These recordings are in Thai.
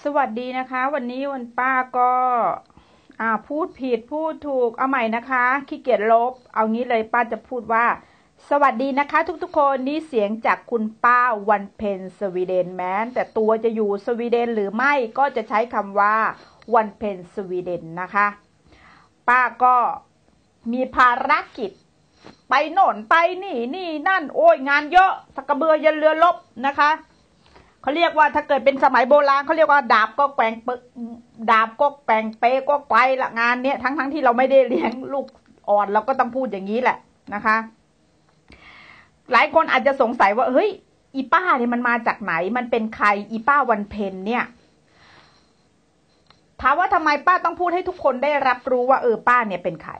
สวัสดีนะคะวันนี้วันป้าก็พูดผิดพูดถูกเอาใหม่นะคะขี้เกียจลบเอางี้เลยป้าจะพูดว่าสวัสดีนะคะทุกๆคนนี่เสียงจากคุณป้าวันเพ็ญสวีเดนแม้แต่ตัวจะอยู่สวีเดนหรือไม่ก็จะใช้คำว่าวันเพ็ญสวีเดนนะคะป้าก็มีภารกิจไปโน่นไปนี่นั่นโอ้ยงานเยอะสักกระเบือยันเรือลบนะคะเขาเรียกว่าถ้าเกิดเป็นสมัยโบราณเขาเรียกว่าดาบก็แกว่งดาบก็แกว่งเปก็ไปละงานเนี้ยทั้งที่เราไม่ได้เลี้ยงลูกอ่อนเราก็ต้องพูดอย่างนี้แหละนะคะหลายคนอาจจะสงสัยว่าเฮ้ยอีป้าเนี่ยมันมาจากไหนมันเป็นใครอีป้าวันเพ็ญเนี่ยถามว่าทำไมป้าต้องพูดให้ทุกคนได้รับรู้ว่าป้าเนี่ยเป็นใคร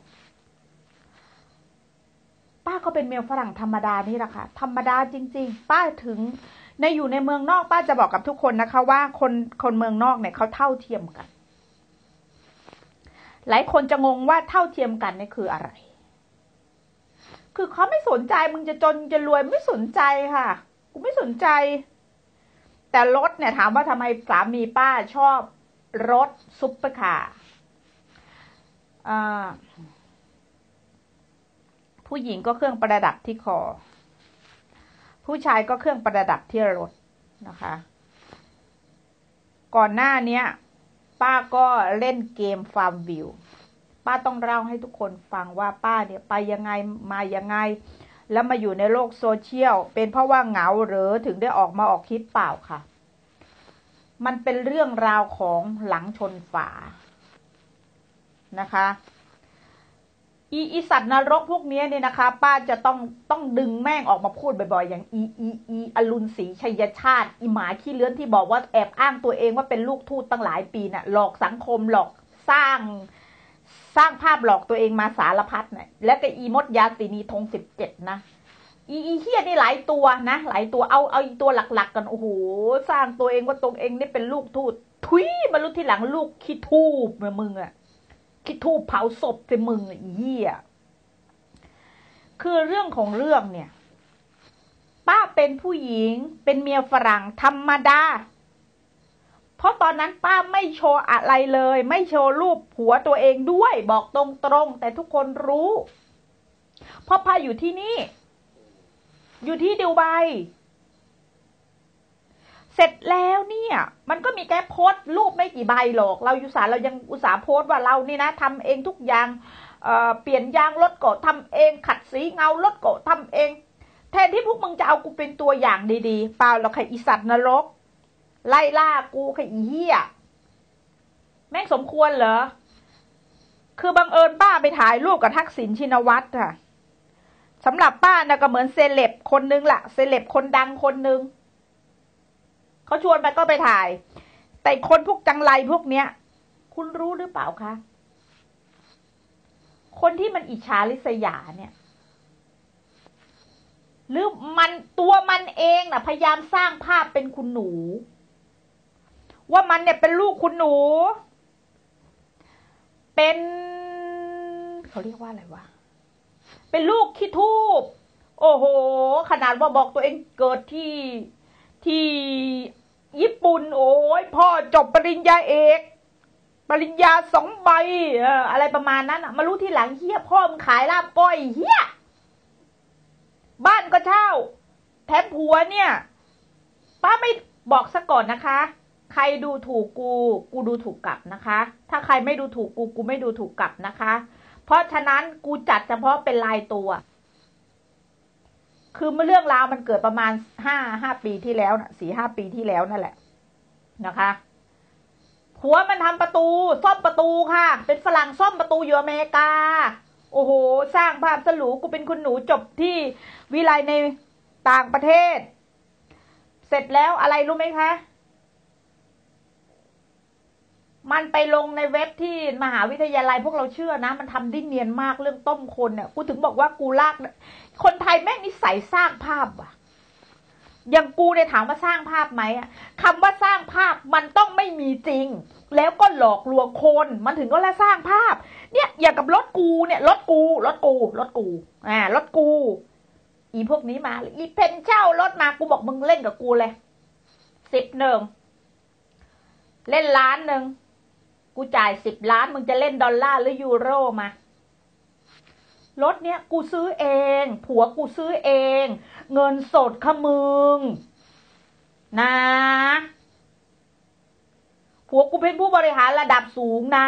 ป้าก็เป็นเมียฝรั่งธรรมดานี่แหละค่ะธรรมดาจริงๆป้าถึงอยู่ในเมืองนอกป้าจะบอกกับทุกคนนะคะว่าคนเมืองนอกเนี่ยเขาเท่าเทียมกันหลายคนจะงงว่าเท่าเทียมกันเนี่ยคืออะไรคือเขาไม่สนใจมึงจะจนจะรวยไม่สนใจค่ะกูไม่สนใจแต่รถเนี่ยถามว่าทำไมสามีป้าชอบรถซุปเปอร์คาร์ผู้หญิงก็เครื่องประดับที่คอผู้ชายก็เครื่องประดับที่รถนะคะก่อนหน้านี้ป้าก็เล่นเกมฟาร์มวิวป้าต้องเล่าให้ทุกคนฟังว่าป้าเนี่ยไปยังไงมายังไงแล้วมาอยู่ในโลกโซเชียลเป็นเพราะว่าเหงาหรือถึงได้ออกคลิปเปล่าค่ะมันเป็นเรื่องราวของหลังชนฝานะคะอีสัตว์นรกพวกนี้เนี่ยนะคะป้าจะต้องดึงแม่งออกมาพูดบ่อยๆอย่างอรุณศรีชัยชาติอีหมาขี้เลื้อนที่บอกว่าแอบอ้างตัวเองว่าเป็นลูกทูตตั้งหลายปีน่ะหลอกสังคมหลอกสร้างภาพหลอกตัวเองมาสารพัดเนี่ยและก็อีมดยาสีนีธง17นะอีเฮียนี่หลายตัวนะหลายตัวเอาอีตัวหลักๆกันโอ้โหสร้างตัวเองว่าตัวเองนี่เป็นลูกทูตทุยมารู้ทีหลังลูกขี้ทูบมึงอะคิดทูบเผาศพสิมึงอีเหี้ยคือเรื่องของเรื่องเนี่ยป้าเป็นผู้หญิงเป็นเมียฝรั่งธรรมดาเพราะตอนนั้นป้าไม่โชว์อะไรเลยไม่โชว์รูปผัวตัวเองด้วยบอกตรงๆแต่ทุกคนรู้เพราะป้าอยู่ที่นี่อยู่ที่ดูไบเสร็จแล้วเนี่ยมันก็มีแค่โพสต์รูปไม่กี่ใบหรอกเราอยู่ศาลเรายังอุตส่าห์โพสต์ว่าเรานี่นะทำเองทุกอย่างเปลี่ยนยางรถก็ทำเองขัดสีเงารถก็ทำเองแทนที่พวกมึงจะเอากูเป็นตัวอย่างดีๆเปล่าเราใครอีสัตว์นรกไล่ล่ากูใครอีเหี้ยแม่งสมควรเหรอคือบังเอิญป้าไปถ่ายรูปกับทักษิณชินวัตรค่ะสำหรับป้านะก็เหมือนเซเลบคนนึงล่ะเซเลบคนดังคนนึงเขาชวนไปก็ไปถ่ายแต่คนพวกจังไรพวกเนี้ยคุณรู้หรือเปล่าคะคนที่มันอิจฉาริษยาเนี่ยหรือมันตัวมันเองน่ะพยายามสร้างภาพเป็นคุณหนูว่ามันเนี่ยเป็นลูกคุณหนูเป็นเขาเรียกว่าอะไรวะเป็นลูกขี้ทูบโอ้โหขนาดว่าบอกตัวเองเกิดที่ญี่ปุ่นโอ้ยพ่อจบปริญญาเอกปริญญา2 ใบอะไรประมาณนั้นมารู้ที่หลังเฮียพ่อมึงขายลาบก้อยเฮียบ้านก็เช่าแถมผัวเนี่ยป้าไม่บอกซะก่อนนะคะใครดูถูกกูดูถูกกลับนะคะถ้าใครไม่ดูถูกกูไม่ดูถูกกลับนะคะเพราะฉะนั้นกูจัดเฉพาะเป็นรายตัวคือเมื่อเรื่องราวมันเกิดประมาณ5 ปีที่แล้วนะ4-5 ปีที่แล้วนั่นแหละนะคะผัวมันทำประตูซ่อมประตูค่ะเป็นฝรั่งซ่อมประตูอยู่อเมริกาโอ้โหสร้างภาพสลูกูเป็นคุณหนูจบที่วิไลในต่างประเทศเสร็จแล้วอะไรรู้ไหมคะมันไปลงในเว็บที่มหาวิทยาลัยพวกเราเชื่อนะมันทำได้เนียนมากเรื่องต้มคนเนี่ยกูถึงบอกว่ากูลากคนไทยแม่งนิสัยสร้างภาพว่ะอย่างกูเนี่ยถามว่าสร้างภาพไหมคำว่าสร้างภาพมันต้องไม่มีจริงแล้วก็หลอกลวงคนมันถึงก็แล้วสร้างภาพเนี่ยอย่างกับรถกูเนี่ยรถกูรถกูอีพวกนี้มาอีเพนเช่ารถมากูบอกมึงเล่นกับกูเลย11 เล่น1,000,000กูจ่าย10 ล้านมึงจะเล่นดอลลาร์หรือยูโรมารถเนี้ยกูซื้อเองผัวกูซื้อเองเงินสดค่ะมึงนะผัวกูเป็นผู้บริหารระดับสูงนะ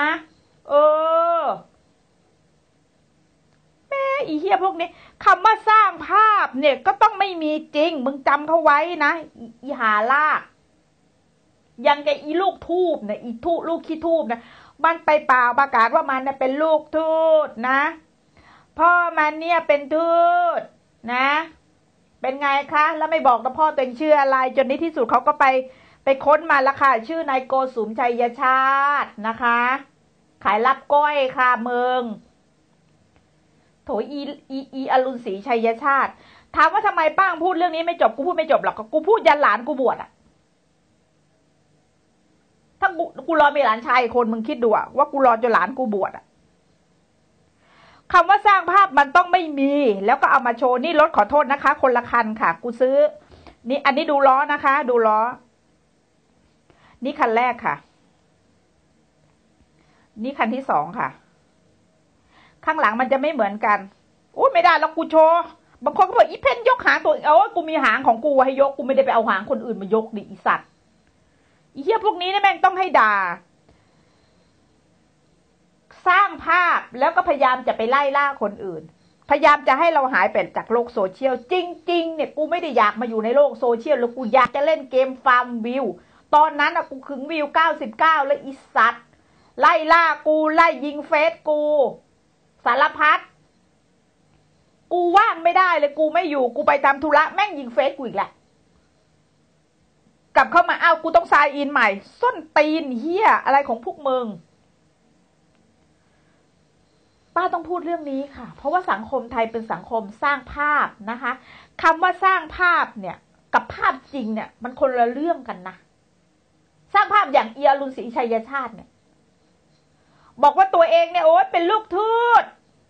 แม่อีเหี้ยพวกนี้คำว่าสร้างภาพเนี่ยก็ต้องไม่มีจริงมึงจำเขาไว้นะอีหาลากยังแกอีลูกทูบเนี่ยอีทูลูกขี้ทูบนะมันไปเปล่าประกาศว่ามันเป็นลูกทูตนะพ่อมันเนี่ยเป็นทูตนะเป็นไงคะแล้วไม่บอกนะพ่อตัวเองชื่ออะไรจนในที่สุดเขาก็ไปค้นมาแล้วค่ะชื่อนายโกสุมชัยชาตินะคะขายลับก้อยค่ะเมืองโถอีอรุณศรีชัยชาติถามว่าทำไมป้างพูดเรื่องนี้ไม่จบกูพูดไม่จบหรอกกูพูดยันหลานกูบวชอะถ้ากูรอมีหลานชายคนมึงคิดดูอะว่ากูรอจนหลานกูบวชอะคำว่าสร้างภาพมันต้องไม่มีแล้วก็เอามาโชว์นี่รถขอโทษนะคะคนละคันค่ะกูซื้อนี่อันนี้ดูล้อนะคะดูล้อนี่คันแรกค่ะนี่คันที่2ค่ะข้างหลังมันจะไม่เหมือนกันอุ้ยไม่ได้แล้วกูโชว์บางคนก็บอกอีเพนยกหางตัวกูมีหางของกูให้ยกกูไม่ได้ไปเอาหางคนอื่นมายกดิอีสัตว์อีเหี้ยพวกนี้เนี่ยแม่งต้องให้ด่าสร้างภาพแล้วก็พยายามจะไปไล่ล่าคนอื่นพยายามจะให้เราหายไปจากโลกโซเชียลจริงๆเนี่ยกูไม่ได้อยากมาอยู่ในโลกโซเชียลแล้วกูอยากจะเล่นเกมฟาร์มวิวตอนนั้นกูขึงวิว99แล้วอีสัตว์ไล่ล่ากูไล่ยิงเฟซกูสารพัดกูว่างไม่ได้เลยกูไม่อยู่กูไปทำธุระแม่งยิงเฟซกูอีกแหละกลับเข้ามากูต้องไซน์อินใหม่ส้นตีนเฮียอะไรของพวกมึงป้าต้องพูดเรื่องนี้ค่ะเพราะว่าสังคมไทยเป็นสังคมสร้างภาพนะคะคำว่าสร้างภาพเนี่ยกับภาพจริงเนี่ยมันคนละเรื่องกันนะสร้างภาพอย่างอรุณศรีชัยชาติเนี่ยบอกว่าตัวเองเนี่ยโอ๊ยเป็นลูกทูต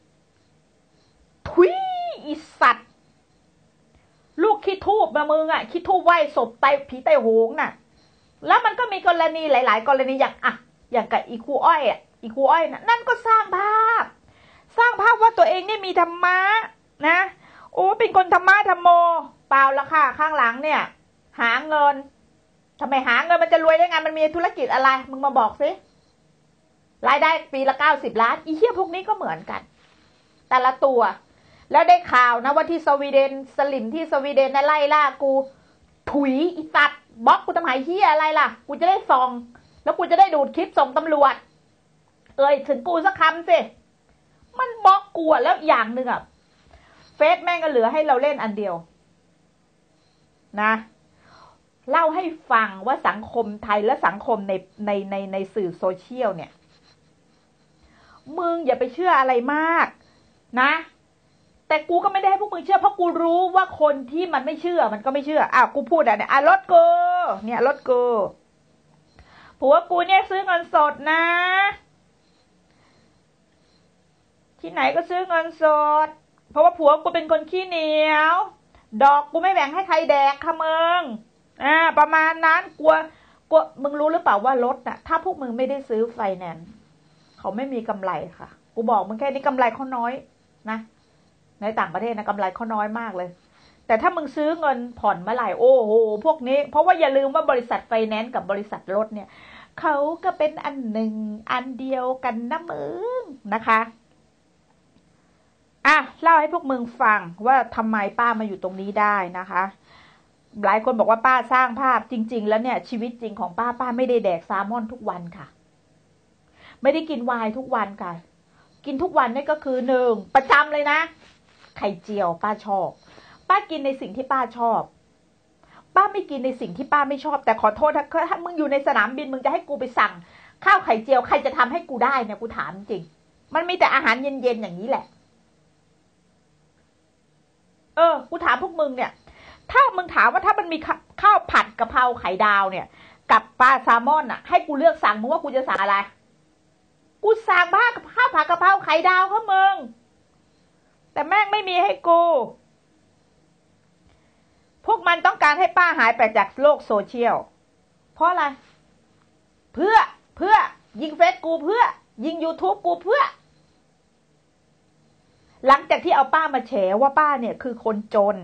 ทุยอีสัตว์ลูกขี้ทูบมามึงอ่ะขี้ทูบไหว้ศพไตผีไตโหงน่ะแล้วมันก็มีกรณีหลายๆกรณีอย่างกับอีครูอ้อยอีครูอ้อยนั่นก็สร้างภาพว่าตัวเองเนี่ยมีธรรมะนะโอ้เป็นคนธรรมะธรรมโมเปล่าละค่ะข้างหลังเนี่ยหาเงินทำไมหาเงินมันจะรวยได้ไงมันมีธุรกิจอะไรมึงมาบอกสิรายได้ปีละ90 ล้านอีเหี้ยพวกนี้ก็เหมือนกันแต่ละตัวแล้วได้ข่าวนะว่าที่สวีเดนสลิมที่สวีเดนนะไล่ล่ากูถุยอีตัดบล็อกกูทำไมเหี้ยอะไรล่ะกูจะได้ส่องแล้วกูจะได้ดูดคลิปส่งตำรวจถึงกูสักคำสิมันบล็อกกูแล้วอย่างหนึ่งเฟซแม่งก็เหลือให้เราเล่นอันเดียวนะเล่าให้ฟังว่าสังคมไทยและสังคมในสื่อโซเชียลเนี่ยมึงอย่าไปเชื่ออะไรมากนะแต่กูก็ไม่ได้ให้พวกมึงเชื่อเพราะกูรู้ว่าคนที่มันไม่เชื่อมันก็ไม่เชื่อกูพูดเนี่ยรถกูเนี่ยรถกูผัวกูเนี่ยซื้อเงินสดนะที่ไหนก็ซื้อเงินสดเพราะว่าผัวกูเป็นคนขี้เหนียวดอกกูไม่แบ่งให้ใครแดกค่ะมึงประมาณนั้นกลัวมึงรู้หรือเปล่าว่ารถน่ะถ้าพวกมึงไม่ได้ซื้อไฟแนนซ์เขาไม่มีกำไรค่ะกูบอกมึงแค่นี้กำไรเขาน้อยนะในต่างประเทศนะกำไรเขาน้อยมากเลยแต่ถ้ามึงซื้อเงินผ่อนเมื่อไหร่โอ้โหพวกนี้เพราะว่าอย่าลืมว่าบริษัทไฟแนนซ์กับบริษัทรถเนี่ยเขาก็เป็นอันหนึ่งอันเดียวกันนะมึงนะคะเล่าให้พวกมึงฟังว่าทำไมป้ามาอยู่ตรงนี้ได้นะคะหลายคนบอกว่าป้าสร้างภาพจริงๆแล้วเนี่ยชีวิตจริงของป้าไม่ได้แดกแซลมอนทุกวันค่ะไม่ได้กินไวน์ทุกวันค่ะกินทุกวันนี่ก็คือ1ประจำเลยนะไข่เจียวป้าชอบป้ากินในสิ่งที่ป้าชอบป้าไม่กินในสิ่งที่ป้าไม่ชอบแต่ขอโทษถ้ามึงอยู่ในสนามบินมึงจะให้กูไปสั่งข้าวไข่เจียวใครจะทำให้กูได้เนี่ยกูถามจริงมันมีแต่อาหารเย็นๆอย่างนี้แหละกูถามพวกมึงเนี่ยถ้ามึงถามว่าถ้ามันมีข้าวผัดกะเพราไข่ดาวเนี่ยกับปลาแซลมอนให้กูเลือกสั่งมึงว่ากูจะสั่งอะไรกูสั่งข้าวผัดกะเพราไข่ดาวค่ะมึงแต่แม่งไม่มีให้กูพวกมันต้องการให้ป้าหายไปจากโลกโซเชียลเพราะอะไรเพื่อยิงเฟซกูเพื่อยิง YouTube กูเพื่อหลังจากที่เอาป้ามาแฉว่าป้าเนี่ยคือคนจน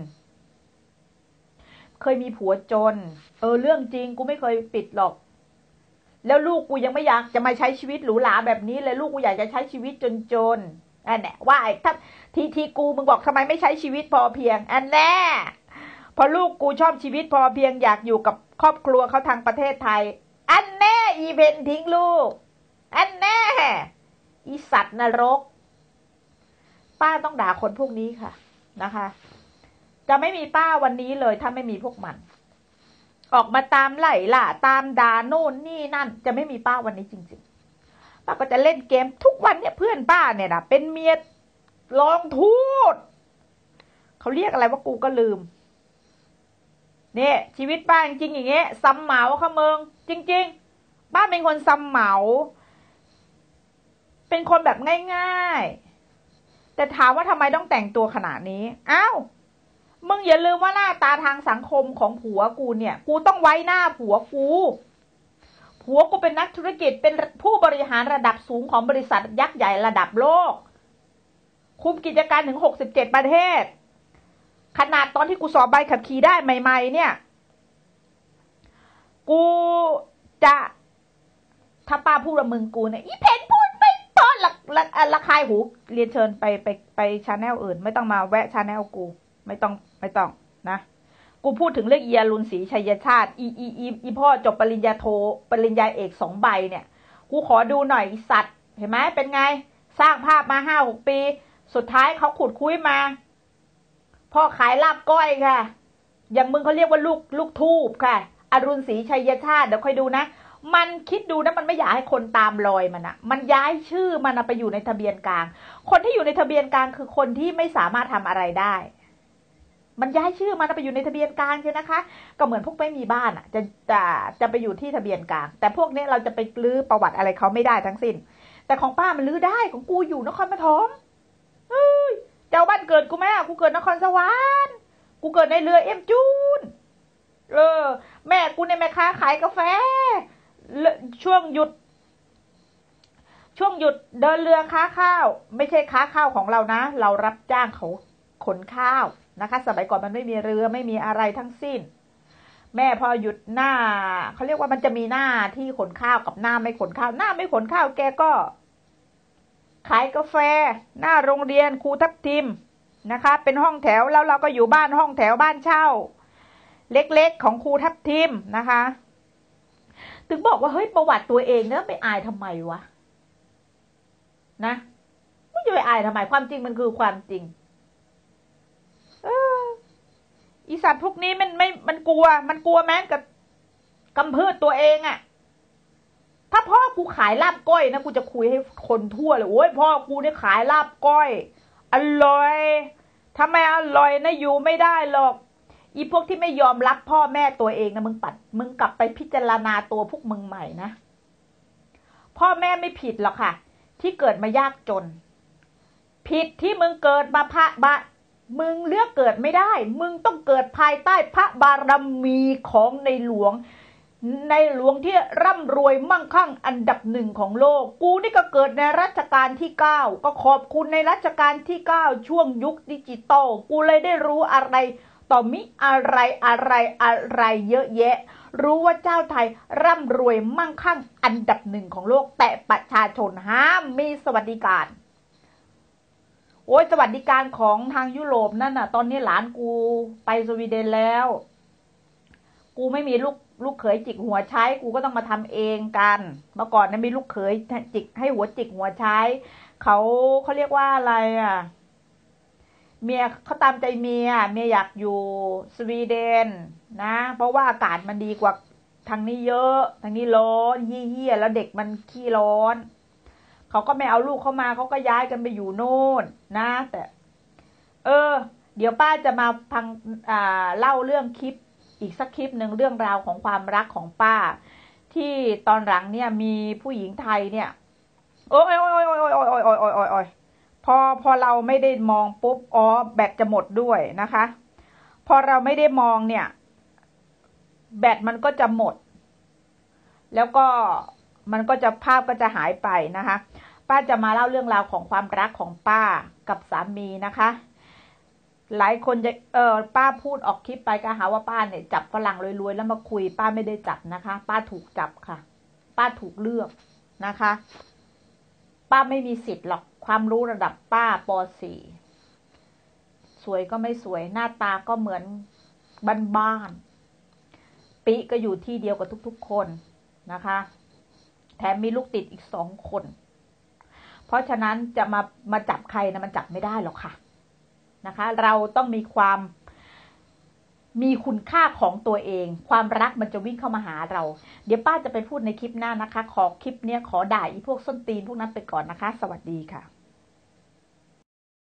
เคยมีผัวจนเรื่องจริงกูไม่เคยปิดหรอกแล้วลูกกูยังไม่อยากจะมาใช้ชีวิตหรูหราแบบนี้เลยลูกกูอยากจะใช้ชีวิตจนอันแน่ว่าถ้าทีกูมึงบอกทำไมไม่ใช้ชีวิตพอเพียงอันแน่พอลูกกูชอบชีวิตพอเพียงอยากอยู่กับครอบครัวเขาทางประเทศไทยอันแน่อีเพนทิ้งลูกอันแน่อีสัตว์นรกป้าต้องด่าคนพวกนี้ค่ะนะคะจะไม่มีป้าวันนี้เลยถ้าไม่มีพวกมันออกมาตามไล่ล่ะตามด่าโน่นนี่นั่นจะไม่มีป้าวันนี้จริงๆป้าก็จะเล่นเกมทุกวันเนี่ยเพื่อนป้าเนี่ยนะเป็นเมียรองทูตเขาเรียกอะไรว่ากูก็ลืมเนี่ยชีวิตป้าจริงๆอย่างเงี้ยซ้ำเหมาค่ะมึงจริงๆป้าเป็นคนซ้ำเหมาเป็นคนแบบง่ายๆแต่ถามว่าทำไมต้องแต่งตัวขนาดนี้อ้าวมึงอย่าลืมว่าหน้าตาทางสังคมของผัวกูเนี่ยกูต้องไว้หน้าผัวกูเป็นนักธุรกิจเป็นผู้บริหารระดับสูงของบริษัทยักษ์ใหญ่ระดับโลกคุมกิจการถึง67ประเทศขนาดตอนที่กูสอบใบขับขี่ได้ใหม่ๆเนี่ยกูจะถ้าป้าพูดว่ามึงกูเนี่ยอีเพนพูดไปป้อนละคายหูเรียนเชิญไปชาแนลอื่นไม่ต้องมาแวะชาแนลกูไม่ต้องนะกูพูดถึงเรื่องเอียรุนศรีชัยชาติอีพ่อจบปริญญาโทปริญญาเอก2 ใบเนี่ยกูขอดูหน่อยสัตว์เห็นไหมเป็นไงสร้างภาพมา5-6 ปีสุดท้ายเขาขุดคุยมาพ่อขายลาบก้อยค่ะอย่างมึงเขาเรียกว่าลูกทูบค่ะอรุณศรีชัยชาติเดี๋ยวค่อยดูนะมันคิดดูนะมันไม่อยากให้คนตามรอยมันอะมันย้ายชื่อมันไปอยู่ในทะเบียนกลางคนที่อยู่ในทะเบียนกลางคือคนที่ไม่สามารถทำอะไรได้มันย้ายชื่อมันไปอยู่ในทะเบียนกลางใช่นะคะก็เหมือนพวกไม่มีบ้านอ่ะจะไปอยู่ที่ทะเบียนกลางแต่พวกนี้เราจะไปลื้อประวัติอะไรเขาไม่ได้ทั้งสิ้นแต่ของป้ามันลื้อได้ของกูอยู่นครปฐมเจ้าบ้านเกิดกูแม่กูเกิดนครสวรรค์กูเกิดในเรือเอ็มจูนแม่กูเนี่ยแม่ค้าขายกาแฟช่วงหยุดเดินเรือค้าข้าวไม่ใช่ค้าข้าวของเรานะเรารับจ้างเขาขนข้าวนะคะสมัยก่อนมันไม่มีเรือไม่มีอะไรทั้งสิ้นแม่พอหยุดหน้าเขาเรียกว่ามันจะมีหน้าที่ขนข้าวกับหน้าไม่ขนข้าวหน้าไม่ขนข้าวแกก็ขายกาแฟหน้าโรงเรียนครูทับทิมนะคะเป็นห้องแถวแล้วเราก็อยู่บ้านห้องแถวบ้านเช่าเล็กๆของครูทับทิมนะคะถึงบอกว่าเฮ้ยประวัติตัวเองเนี่ยไปอายทำไมวะนะไม่จะไปอายทำไมความจริงมันคือความจริงอีสัตว์พวกนี้มันกลัวแม้กับกำพืชตัวเองอะถ้าพ่อกูขายลาบก้อยนะกูจะคุยให้คนทั่วเลยโอ้ยพ่อกูเนี่ยขายลาบก้อยอร่อยทำไมอร่อยนะอยู่ไม่ได้หรอกอีพวกที่ไม่ยอมรับพ่อแม่ตัวเองนะมึงกลับไปพิจารณาตัวพวกมึงใหม่นะพ่อแม่ไม่ผิดหรอกค่ะที่เกิดมายากจนผิดที่มึงเกิดมามึงเลือกเกิดไม่ได้มึงต้องเกิดภายใต้พระบารมีของในหลวงที่ร่ำรวยมั่งคั่งอันดับ1ของโลกกูนี่ก็เกิดในรัชกาลที่9ก็ขอบคุณในรัชกาลที่9ช่วงยุคดิจิตอลกูเลยได้รู้อะไรต่อมิอะไรเยอะแยะรู้ว่าเจ้าไทยร่ำรวยมั่งคั่งอันดับ1ของโลกแต่ประชาชนห้ามมีสวัสดิการโอ้ยสวัสดิการของทางยุโรปนั่นน่ะตอนนี้หลานกูไปสวีเดนแล้วกูไม่มีลูกเขยจิกหัวใช้กูก็ต้องมาทำเองกันเมื่อก่อนนะมีลูกเขยจิกให้หัวจิกหัวใช้เขาเรียกว่าอะไรอ่ะเมียเขาตามใจเมียอยากอยู่สวีเดนนะเพราะว่าอากาศมันดีกว่าทางนี้เยอะทางนี้ร้อนเหี้ยแล้วเด็กมันขี้ร้อนเขาก็ไม่เอาลูกเข้ามาเขาก็ย้ายกันไปอยู่โน่นนะแต่เดี๋ยวป้าจะมาเล่าเรื่องคลิปอีกสักคลิปหนึ่งเรื่องราวของความรักของป้าที่ตอนหลังเนี่ยมีผู้หญิงไทยเนี่ยโอ้ยพอเราไม่ได้มองปุ๊บแบตจะหมดด้วยนะคะพอเราไม่ได้มองเนี่ยแบตมันก็จะหมดแล้วก็มันก็จะภาพก็จะหายไปนะคะป้าจะมาเล่าเรื่องราวของความรักของป้ากับสามีนะคะหลายคนจะป้าพูดออกคลิปไปก็หาว่าป้าเนี่ยจับฝรั่งรวยๆแล้วมาคุยป้าไม่ได้จับนะคะป้าถูกจับค่ะป้าถูกเลือกนะคะป้าไม่มีสิทธิ์หรอกความรู้ระดับป้าป .4 สวยก็ไม่สวยหน้าตาก็เหมือนบ้านๆปิก็อยู่ที่เดียวกับทุกๆคนนะคะแถมมีลูกติดอีก2 คนเพราะฉะนั้นจะมาจับใครนะมันจับไม่ได้หรอกค่ะนะคะเราต้องมีคุณค่าของตัวเองความรักมันจะวิ่งเข้ามาหาเราเดี๋ยวป้าจะไปพูดในคลิปหน้านะคะขอคลิปเนี้ยขอด่าอีพวกส้นตีนพวกนั้นไปก่อนนะคะสวัสดีค่ะ